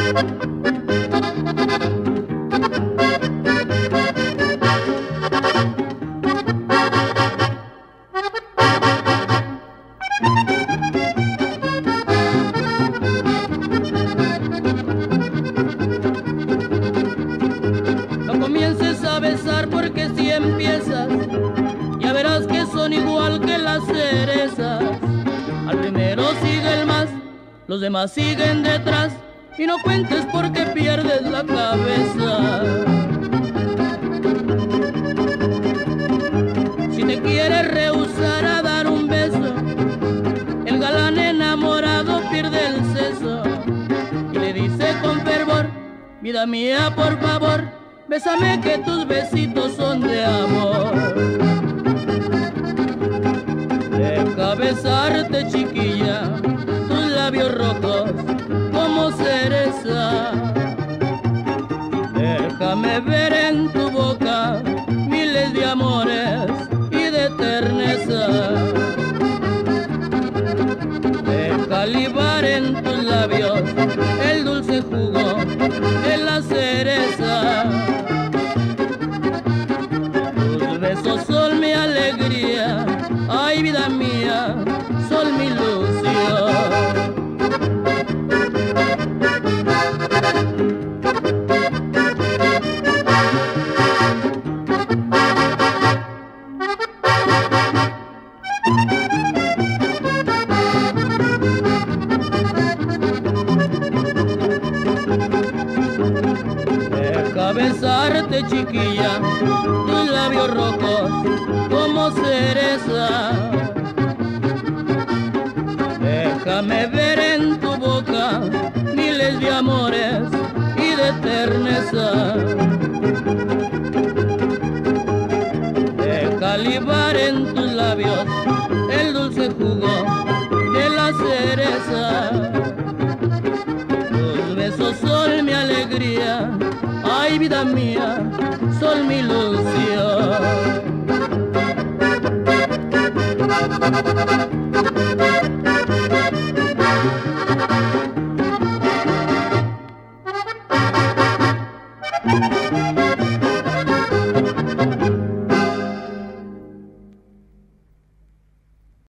No comiences a besar porque si empiezas ya verás que son igual que las cerezas. Al primero sigue el más, los demás siguen detrás, y no cuentes porque pierdes la cabeza. Si te quieres rehusar a dar un beso, el galán enamorado pierde el seso y le dice con fervor: vida mía, por favor, bésame que tus besitos son de amor. Deja besarte, chiquilla, tus labios rojos como cereza. Déjame ver en tu boca miles de amores y de terneza. Deja libar en tus labios el dulce jugo de la cereza. Tus besos son mi alegría, ay vida mía, son mi ilusión. Deja besarte, chiquilla, tus labios rojos como cereza. Déjame ver en tu boca miles de amores y de terneza. Deja libar en tus labios el dulce jugo de la cereza. Tus besos son mi alegría, ay vida mía, son mi ilusión.